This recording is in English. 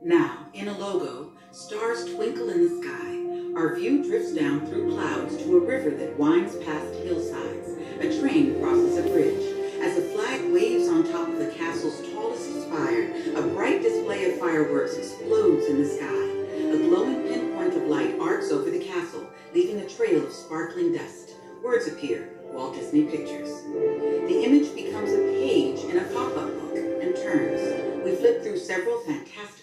Now, in a logo, stars twinkle in the sky. Our view drifts down through clouds to a river that winds past hillsides. A train crosses a bridge. As a flag waves on top of the castle's tallest spire, a bright display of fireworks explodes in the sky. A glowing pinpoint of light arcs over the castle, leaving a trail of sparkling dust. Words appear, Walt Disney Pictures. The image becomes a page in a pop-up book and turns. We flip through several fantastic